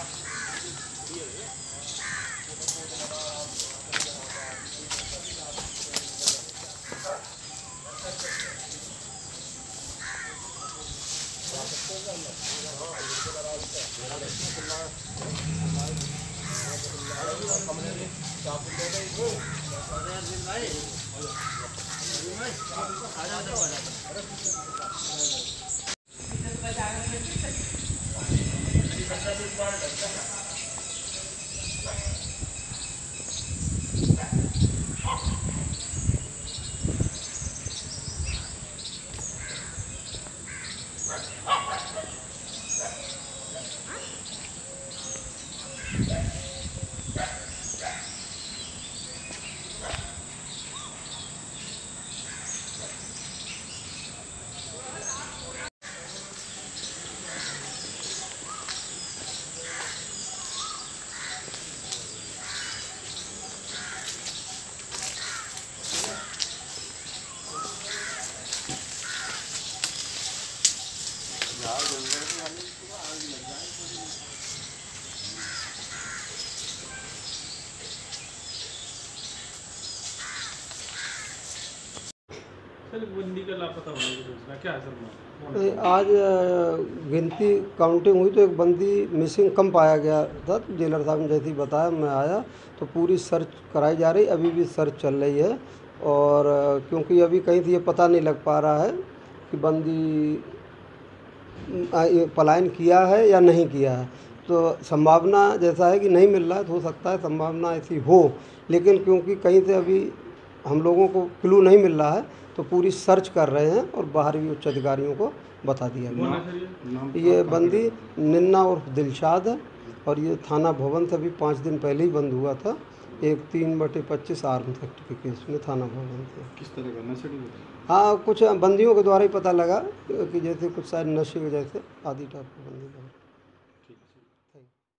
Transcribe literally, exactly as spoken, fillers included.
बंदी का लापता होने की सूचना क्या है सर? आज गिनती काउंटिंग हुई तो एक बंदी मिसिंग कम पाया गया था। तो जेलर साहब ने जैसे ही बताया मैं आया तो पूरी सर्च कराई जा रही, अभी भी सर्च चल रही है। और क्योंकि अभी कहीं से ये पता नहीं लग पा रहा है कि बंदी पलायन किया है या नहीं किया है, तो संभावना जैसा है कि नहीं मिल रहा है, तो हो सकता है संभावना ऐसी हो। लेकिन क्योंकि कहीं से अभी हम लोगों को क्लू नहीं मिल रहा है तो पूरी सर्च कर रहे हैं और बाहर भी उच्च अधिकारियों को बता दिया गया। ये बंदी निन्ना उर्फ दिलशाद है और ये थाना भवन से अभी पाँच दिन पहले ही बंद हुआ था, एक तीन बटे पच्चीस आर्म्स एक्ट के केस में थाना भवन से। किस तरह का नशे? हाँ, कुछ बंदियों के द्वारा ही पता लगा कि जैसे कुछ शायद नशे की वजह से आदि टाइप की बंदी लगा।